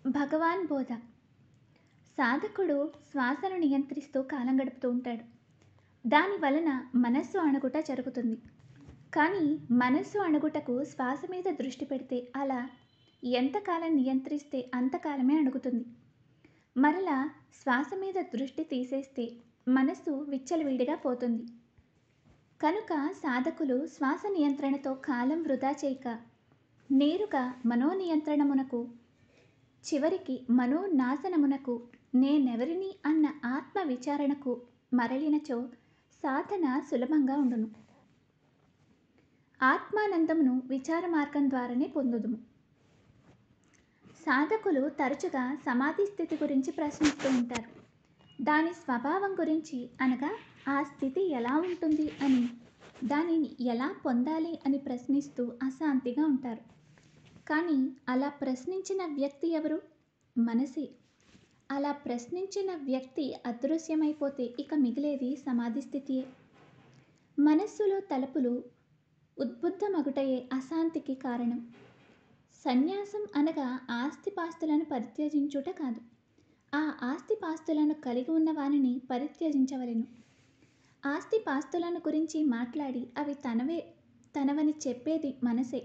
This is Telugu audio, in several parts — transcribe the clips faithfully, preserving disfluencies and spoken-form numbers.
భగవాన్ బోధ. సాధకుడు శ్వాసను నియంత్రిస్తూ కాలం గడుపుతూ ఉంటాడు. దాని వలన మనస్సు అణుగుట జరుగుతుంది. కానీ మనస్సు అణుగుటకు శ్వాస మీద దృష్టి పెడితే అలా ఎంతకాలం నియంత్రిస్తే అంతకాలమే అణుగుతుంది. మరలా శ్వాస మీద దృష్టి తీసేస్తే మనస్సు విచ్చలవిడిగా పోతుంది. కనుక సాధకులు శ్వాస నియంత్రణతో కాలం వృధా చేయక నేరుగా మనోనియంత్రణమునకు, చివరికి మనోనాశనమునకు, నేనెవరిని అన్న ఆత్మ విచారణకు మరలినచో సాధన సులభంగా ఉండును. ఆత్మానందమును విచార మార్గం ద్వారానే పొందుదుము. సాధకులు తరచుగా సమాధి స్థితి గురించి ప్రశ్నిస్తూ ఉంటారు. దాని స్వభావం గురించి, అనగా ఆ స్థితి ఎలా ఉంటుంది అని, దానిని ఎలా పొందాలి అని ప్రశ్నిస్తూ అశాంతిగా ఉంటారు. కానీ అలా ప్రశ్నించిన వ్యక్తి ఎవరు? మనసే. అలా ప్రశ్నించిన వ్యక్తి అదృశ్యమైపోతే ఇక మిగిలేది సమాధి స్థితియే. మనస్సులో తలుపులు ఉద్బుద్ధమగుటయే అశాంతికి కారణం. సన్యాసం అనగా ఆస్తిపాస్తులను పరిత్యజించుట కాదు, ఆ ఆస్తిపాస్తులను కలిగి ఉన్న వానిని పరిత్యజించవలెను. ఆస్తిపాస్తులను గురించి మాట్లాడి అవి తనవే తనవని చెప్పేది మనసే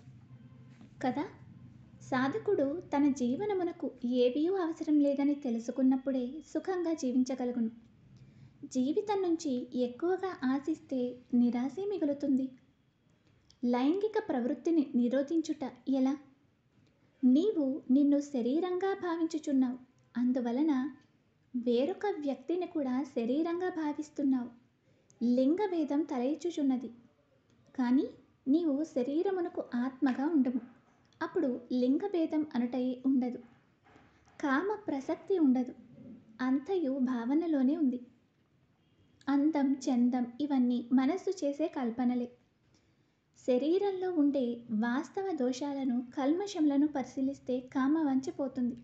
కదా. సాధకుడు తన జీవనమునకు ఏవీ అవసరం లేదని తెలుసుకున్నప్పుడే సుఖంగా జీవించగలుగును. జీవితం నుంచి ఎక్కువగా ఆశిస్తే నిరాశే మిగులుతుంది. లైంగిక ప్రవృత్తిని నిరోధించుట ఎలా? నీవు నిన్ను శరీరంగా భావించుచున్నావు, అందువలన వేరొక వ్యక్తిని కూడా శరీరంగా భావిస్తున్నావు. లింగభేదం తలయిచుచున్నది. కానీ నీవు శరీరమునకు ఆత్మగా ఉండము. అప్పుడు లింగభేదం అనుటయే ఉండదు. కామ ప్రసక్తి ఉండదు. అంతయు భావనలోనే ఉంది. అందం, చందం ఇవన్నీ మనస్సు చేసే కల్పనలే. శరీరంలో ఉండే వాస్తవ దోషాలను, కల్మషములను పరిశీలిస్తే కామ వంచిపోతుంది.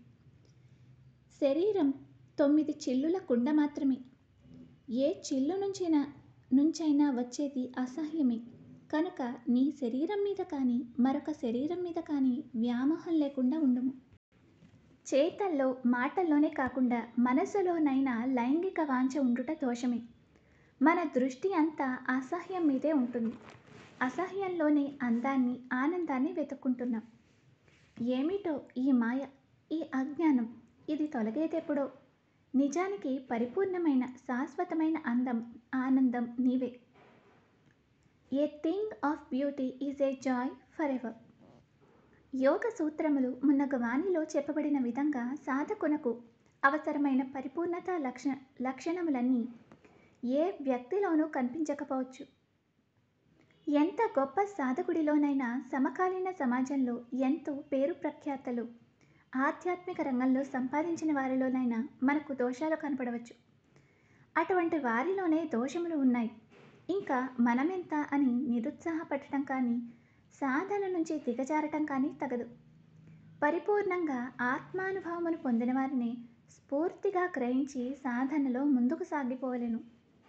శరీరం తొమ్మిది చిల్లుల కుండ మాత్రమే. ఏ చిల్లు నుంచైనా నుంచైనా వచ్చేది అసహ్యమే. కనుక నీ శరీరం మీద కానీ మరొక శరీరం మీద కానీ వ్యామోహం లేకుండా ఉండుము. చేతల్లో, మాటల్లోనే కాకుండా మనసులోనైనా లైంగిక వాంఛ ఉండుట దోషమే. మన దృష్టి అంతా అసహ్యం మీదే ఉంటుంది. అసహ్యంలోనే అందాన్ని, ఆనందాన్ని వెతుక్కుంటున్నాం. ఏమిటో ఈ మాయ, ఈ అజ్ఞానం, ఇది తొలగేదెప్పుడో. నిజానికి పరిపూర్ణమైన శాశ్వతమైన అందం, ఆనందం నీవే. A thing of beauty is a joy forever. యోగ సూత్రములు మున్నగు వానిలో చెప్పబడిన విధంగా సాధకునకు అవసరమైన పరిపూర్ణత లక్ష లక్షణములన్నీ ఏ వ్యక్తిలోనూ కనిపించకపోవచ్చు. ఎంత గొప్ప సాధకుడిలోనైనా సమకాలీన సమాజంలో ఎంతో పేరు ప్రఖ్యాతలు ఆధ్యాత్మిక రంగంలో సంపాదించిన వారిలోనైనా మనకు దోషాలు కనపడవచ్చు. అటువంటి వారిలోనే దోషములు ఉన్నాయి. ఇంకా మనమెంత అని నిరుత్సాహపడటం కానీ, సాధన నుంచి దిగజారటం కానీ తగదు. పరిపూర్ణంగా ఆత్మానుభవమును పొందిన వారిని స్ఫూర్తిగా గ్రహించి సాధనలో ముందుకు సాగిపోవలెను.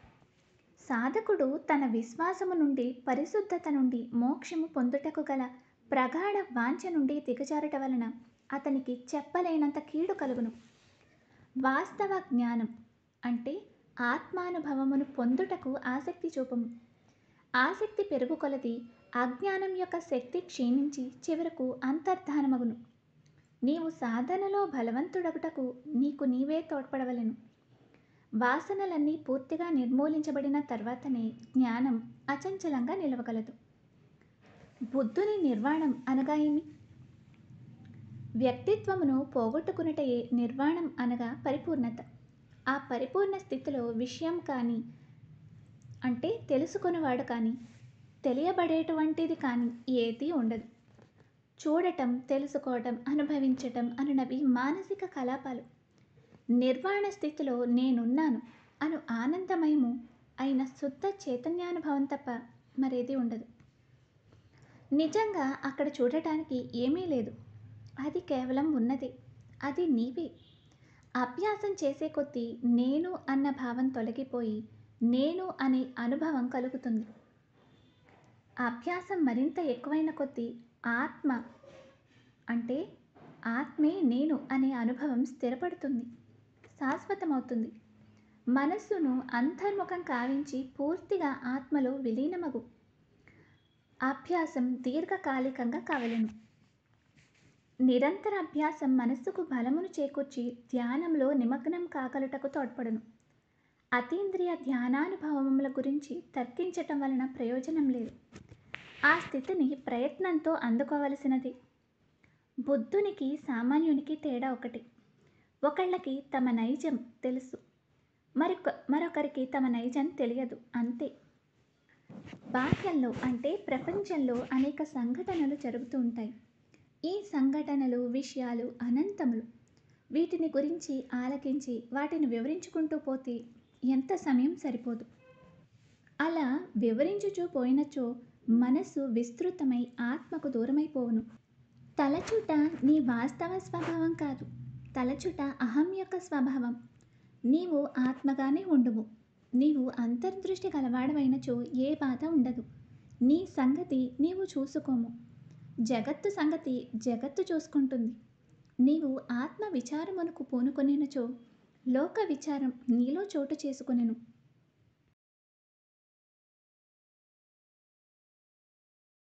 సాధకుడు తన విశ్వాసము నుండి, పరిశుద్ధత నుండి, మోక్షము పొందుటకు గల ప్రగాఢ వాంఛ నుండి దిగజారట వలన అతనికి చెప్పలేనంత కీడు కలుగును. వాస్తవ జ్ఞానం అంటే ఆత్మానుభవమును పొందుటకు ఆసక్తి చూపము. ఆసక్తి పెరుగు కొలది అజ్ఞానం యొక్క శక్తి క్షీణించి చివరకు అంతర్ధానమగును. నీవు సాధనలో బలవంతుడగుటకు నీకు నీవే తోడ్పడవలెను. వాసనలన్నీ పూర్తిగా నిర్మూలించబడిన తర్వాతనే జ్ఞానం అచంచలంగా నిలవగలదు. బుద్ధుని నిర్వాణం అనగా ఏమి? వ్యక్తిత్వమును పోగొట్టుకున్నటయే నిర్వాణం అనగా పరిపూర్ణత. ఆ పరిపూర్ణ స్థితిలో విషయం కానీ, అంటే తెలుసుకునేవాడు కానీ, తెలియబడేటువంటిది కానీ ఏదీ ఉండదు. చూడటం, తెలుసుకోవటం, అనుభవించటం అనునవి మానసిక కలాపాలు. నిర్వాణ స్థితిలో నేనున్నాను అను ఆనందమయము అయిన శుద్ధ చైతన్యానుభవం తప్ప మరేది ఉండదు. నిజంగా అక్కడ చూడటానికి ఏమీ లేదు. అది కేవలం ఉన్నదే. అది నీవే. అభ్యాసం చేసే కొద్దీ నేను అన్న భావం తొలగిపోయి నేను అనే అనుభవం కలుగుతుంది. అభ్యాసం మరింత ఎక్కువైన కొద్దీ ఆత్మ అంటే ఆత్మే నేను అనే అనుభవం స్థిరపడుతుంది, శాశ్వతమవుతుంది. మనస్సును అంతర్ముఖం కావించి పూర్తిగా ఆత్మలో విలీనమగు. అభ్యాసం దీర్ఘకాలికంగా కావలెను. నిరంతర అభ్యాసం మనస్సుకు బలమును చేకూర్చి ధ్యానంలో నిమగ్నం కాగలుటకు తోడ్పడును. అతీంద్రియ ధ్యానానుభవముల గురించి తర్కించటం వలన ప్రయోజనం లేదు. ఆ స్థితిని ప్రయత్నంతో అందుకోవలసినది. బుద్ధునికి సామాన్యునికి తేడా ఒకటి. ఒకళ్ళకి తమ నైజం తెలుసు, మరొక మరొకరికి తమ నైజం తెలియదు, అంతే. బాహ్యంలో అంటే ప్రపంచంలో అనేక సంఘటనలు జరుగుతూ ఉంటాయి. ఈ సంఘటనలు, విషయాలు అనంతములు. వీటిని గురించి ఆలకించి వాటిని వివరించుకుంటూ పోతే ఎంత సమయం సరిపోదు. అలా వివరించుచూ పోయినచో మనస్సు విస్తృతమై ఆత్మకు దూరమైపోవును. తలచుట నీ వాస్తవ స్వభావం కాదు, తలచుట అహం యొక్క స్వభావం. నీవు ఆత్మగానే ఉండుము. నీవు అంతర్దృష్టి గలవాడవైనచో ఏ బాధ ఉండదు. నీ సంగతి నీవు చూసుకోము, జగత్తు సంగతి జగత్తు చూసుకుంటుంది. నీవు ఆత్మ విచారమునకు పూనుకొనినచో లోక విచారం నీలో చోటు చేసుకొనెను.